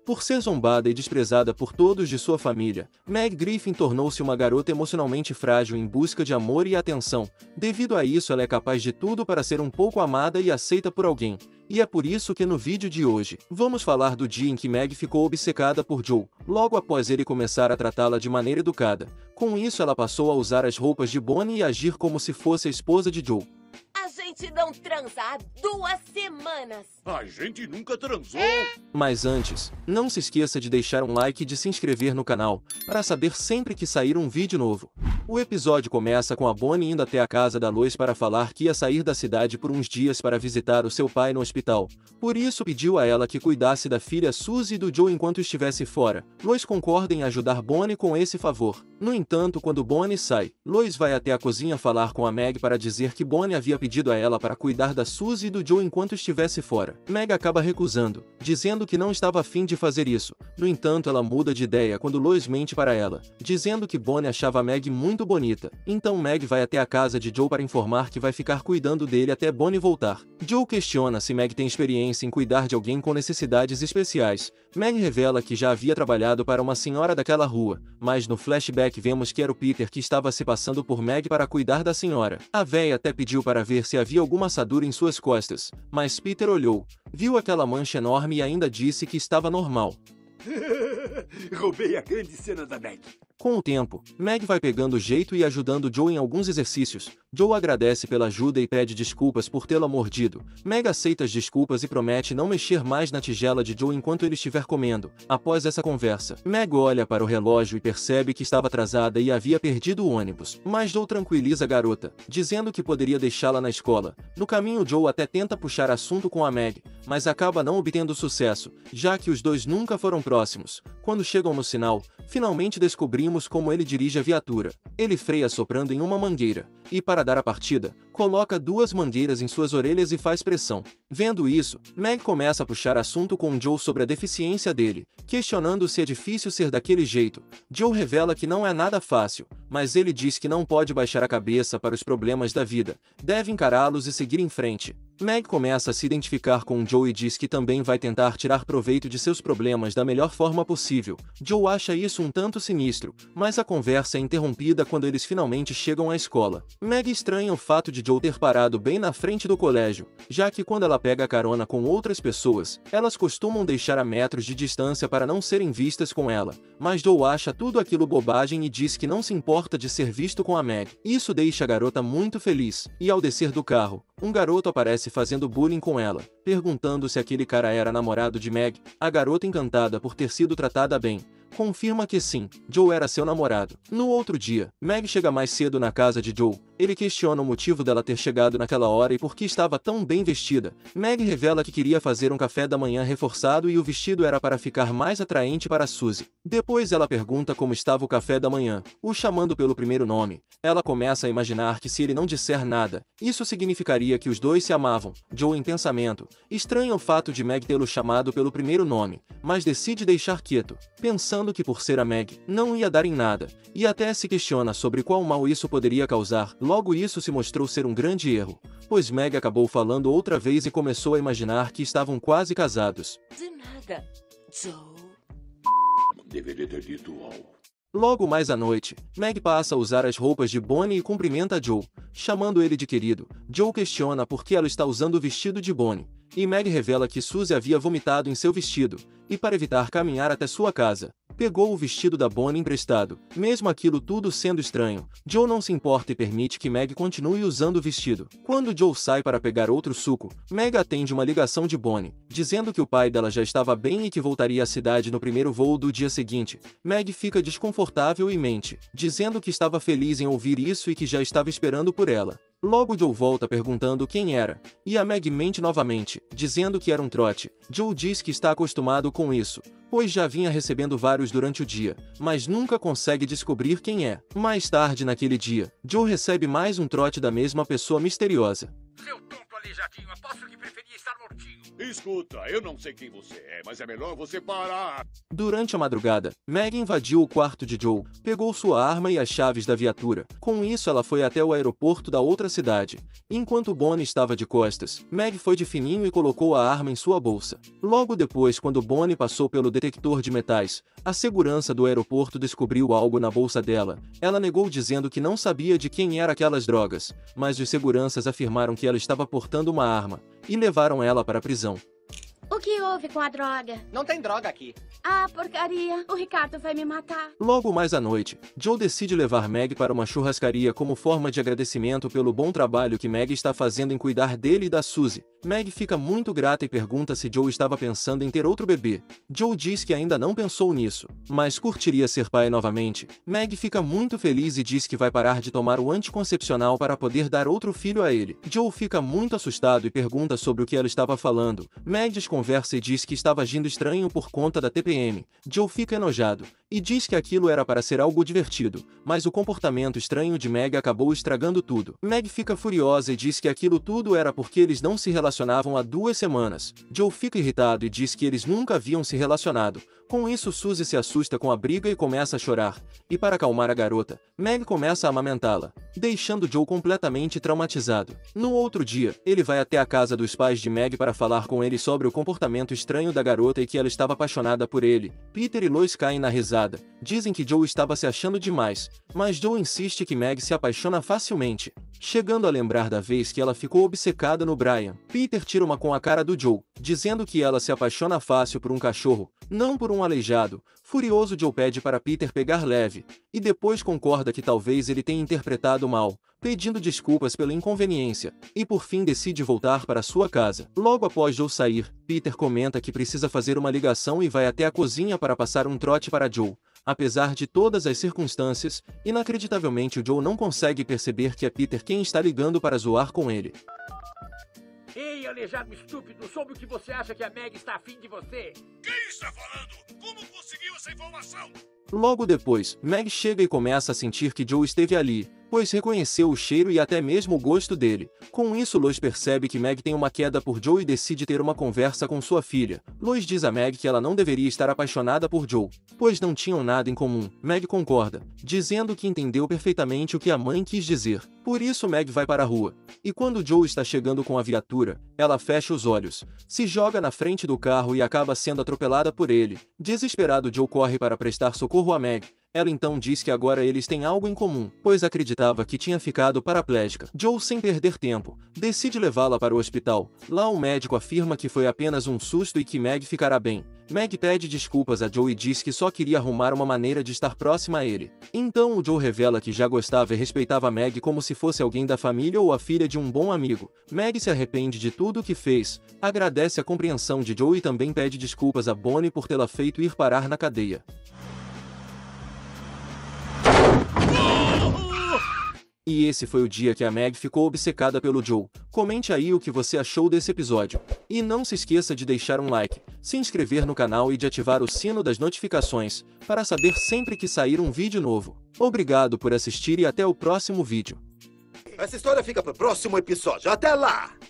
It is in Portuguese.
Por ser zombada e desprezada por todos de sua família, Meg Griffin tornou-se uma garota emocionalmente frágil em busca de amor e atenção. Devido a isso, ela é capaz de tudo para ser um pouco amada e aceita por alguém. E é por isso que no vídeo de hoje, vamos falar do dia em que Meg ficou obcecada por Joe, logo após ele começar a tratá-la de maneira educada. Com isso, ela passou a usar as roupas de Bonnie e agir como se fosse a esposa de Joe. A gente não transa há 2 semanas. A gente nunca transou. Mas antes, não se esqueça de deixar um like e de se inscrever no canal, para saber sempre que sair um vídeo novo. O episódio começa com a Bonnie indo até a casa da Lois para falar que ia sair da cidade por uns dias para visitar o seu pai no hospital. Por isso pediu a ela que cuidasse da filha Suzy e do Joe enquanto estivesse fora. Lois concorda em ajudar Bonnie com esse favor. No entanto, quando Bonnie sai, Lois vai até a cozinha falar com a Meg para dizer que Bonnie havia pedido a ela para cuidar da Suzy e do Joe enquanto estivesse fora. Meg acaba recusando, dizendo que não estava afim de fazer isso. No entanto, ela muda de ideia quando Lois mente para ela, dizendo que Bonnie achava Meg muito bonita. Então Meg vai até a casa de Joe para informar que vai ficar cuidando dele até Bonnie voltar. Joe questiona se Meg tem experiência em cuidar de alguém com necessidades especiais. Meg revela que já havia trabalhado para uma senhora daquela rua, mas no flashback vemos que era o Peter que estava se passando por Meg para cuidar da senhora. A véia até pediu para ver se havia alguma assadura em suas costas, mas Peter olhou, viu aquela mancha enorme e ainda disse que estava normal. Roubei a grande cena da Meg. Com o tempo, Meg vai pegando jeito e ajudando Joe em alguns exercícios. Joe agradece pela ajuda e pede desculpas por tê-la mordido. Meg aceita as desculpas e promete não mexer mais na tigela de Joe enquanto ele estiver comendo. Após essa conversa, Meg olha para o relógio e percebe que estava atrasada e havia perdido o ônibus. Mas Joe tranquiliza a garota, dizendo que poderia deixá-la na escola. No caminho, Joe até tenta puxar assunto com a Meg, mas acaba não obtendo sucesso, já que os dois nunca foram próximos. Quando chegam no sinal, finalmente descobrimos como ele dirige a viatura. Ele freia soprando em uma mangueira, e para dar a partida, coloca 2 mangueiras em suas orelhas e faz pressão. Vendo isso, Meg começa a puxar assunto com Joe sobre a deficiência dele, questionando se é difícil ser daquele jeito. Joe revela que não é nada fácil, mas ele diz que não pode baixar a cabeça para os problemas da vida, deve encará-los e seguir em frente. Meg começa a se identificar com Joe e diz que também vai tentar tirar proveito de seus problemas da melhor forma possível. Joe acha isso um tanto sinistro, mas a conversa é interrompida quando eles finalmente chegam à escola. Meg estranha o fato de Joe ter parado bem na frente do colégio, já que quando ela pega carona com outras pessoas, elas costumam deixar a metros de distância para não serem vistas com ela. Mas Joe acha tudo aquilo bobagem e diz que não se importa de ser visto com a Meg. Isso deixa a garota muito feliz, e ao descer do carro, um garoto aparece fazendo bullying com ela, perguntando se aquele cara era namorado de Meg. A garota, encantada por ter sido tratada bem, confirma que sim, Joe era seu namorado. No outro dia, Meg chega mais cedo na casa de Joe. Ele questiona o motivo dela ter chegado naquela hora e por que estava tão bem vestida. Meg revela que queria fazer um café da manhã reforçado e o vestido era para ficar mais atraente para Suzy. Depois ela pergunta como estava o café da manhã, o chamando pelo primeiro nome. Ela começa a imaginar que se ele não disser nada, isso significaria que os dois se amavam. Joe, em pensamento, estranha o fato de Meg tê-lo chamado pelo primeiro nome, mas decide deixar quieto, pensando que por ser a Meg, não ia dar em nada, e até se questiona sobre qual mal isso poderia causar. Logo isso se mostrou ser um grande erro, pois Meg acabou falando outra vez e começou a imaginar que estavam quase casados. De nada, Joe. Deveria ter dito algo. Logo mais à noite, Meg passa a usar as roupas de Bonnie e cumprimenta Joe, chamando ele de querido. Joe questiona por que ela está usando o vestido de Bonnie, e Meg revela que Suzy havia vomitado em seu vestido, e para evitar caminhar até sua casa, pegou o vestido da Bonnie emprestado. Mesmo aquilo tudo sendo estranho, Joe não se importa e permite que Meg continue usando o vestido. Quando Joe sai para pegar outro suco, Meg atende uma ligação de Bonnie, dizendo que o pai dela já estava bem e que voltaria à cidade no primeiro voo do dia seguinte. Meg fica desconfortável e mente, dizendo que estava feliz em ouvir isso e que já estava esperando por ela. Logo Joe volta perguntando quem era, e a Meg mente novamente, dizendo que era um trote. Joe diz que está acostumado com isso, pois já vinha recebendo vários durante o dia, mas nunca consegue descobrir quem é. Mais tarde naquele dia, Joe recebe mais um trote da mesma pessoa misteriosa. Seu tonto aleijadinho. Aposto que preferia estar mortinho. Escuta, eu não sei quem você é, mas é melhor você parar. Durante a madrugada, Meg invadiu o quarto de Joe, pegou sua arma e as chaves da viatura. Com isso, ela foi até o aeroporto da outra cidade. Enquanto Bonnie estava de costas, Meg foi de fininho e colocou a arma em sua bolsa. Logo depois, quando Bonnie passou pelo detector de metais, a segurança do aeroporto descobriu algo na bolsa dela. Ela negou dizendo que não sabia de quem eram aquelas drogas, mas os seguranças afirmaram que ela estava portando uma arma e levaram ela para a prisão. O que houve com a droga? Não tem droga aqui. Ah, porcaria. O Ricardo vai me matar. Logo mais à noite, Joe decide levar Meg para uma churrascaria como forma de agradecimento pelo bom trabalho que Meg está fazendo em cuidar dele e da Suzy. Meg fica muito grata e pergunta se Joe estava pensando em ter outro bebê. Joe diz que ainda não pensou nisso, mas curtiria ser pai novamente. Meg fica muito feliz e diz que vai parar de tomar o anticoncepcional para poder dar outro filho a ele. Joe fica muito assustado e pergunta sobre o que ela estava falando. Meg desconversa e diz que estava agindo estranho por conta da TPM. Joe fica enojado e diz que aquilo era para ser algo divertido, mas o comportamento estranho de Meg acabou estragando tudo. Meg fica furiosa e diz que aquilo tudo era porque eles não se relacionavam há 2 semanas. Joe fica irritado e diz que eles nunca haviam se relacionado. Com isso, Suzy se assusta com a briga e começa a chorar. E para acalmar a garota, Meg começa a amamentá-la, deixando Joe completamente traumatizado. No outro dia, ele vai até a casa dos pais de Meg para falar com ele sobre o comportamento estranho da garota e que ela estava apaixonada por ele. Peter e Lois caem na risada. Dizem que Joe estava se achando demais, mas Joe insiste que Meg se apaixona facilmente, chegando a lembrar da vez que ela ficou obcecada no Brian. Peter tira uma com a cara do Joe, dizendo que ela se apaixona fácil por um cachorro, não por um aleijado. Furioso, Joe pede para Peter pegar leve, e depois concorda que talvez ele tenha interpretado mal, pedindo desculpas pela inconveniência, e por fim decide voltar para sua casa. Logo após Joe sair, Peter comenta que precisa fazer uma ligação e vai até a cozinha para passar um trote para Joe. Apesar de todas as circunstâncias, inacreditavelmente o Joe não consegue perceber que é Peter quem está ligando para zoar com ele. Ei, aleijado estúpido, soube o que você acha que a Meg está afim de você? Quem está falando? Como conseguiu essa informação? Logo depois, Meg chega e começa a sentir que Joe esteve ali, pois reconheceu o cheiro e até mesmo o gosto dele. Com isso, Lois percebe que Meg tem uma queda por Joe e decide ter uma conversa com sua filha. Lois diz a Meg que ela não deveria estar apaixonada por Joe, pois não tinham nada em comum. Meg concorda, dizendo que entendeu perfeitamente o que a mãe quis dizer. Por isso, Meg vai para a rua. E quando Joe está chegando com a viatura, ela fecha os olhos, se joga na frente do carro e acaba sendo atropelada por ele. Desesperado, Joe corre para prestar socorro a Meg. Ela então diz que agora eles têm algo em comum, pois acreditava que tinha ficado paraplégica. Joe, sem perder tempo, decide levá-la para o hospital. Lá o médico afirma que foi apenas um susto e que Meg ficará bem. Meg pede desculpas a Joe e diz que só queria arrumar uma maneira de estar próxima a ele. Então o Joe revela que já gostava e respeitava Meg como se fosse alguém da família ou a filha de um bom amigo. Meg se arrepende de tudo o que fez, agradece a compreensão de Joe e também pede desculpas a Bonnie por tê-la feito ir parar na cadeia. E esse foi o dia que a Meg ficou obcecada pelo Joe. Comente aí o que você achou desse episódio. E não se esqueça de deixar um like, se inscrever no canal e de ativar o sino das notificações, para saber sempre que sair um vídeo novo. Obrigado por assistir e até o próximo vídeo. Essa história fica pro próximo episódio. Até lá!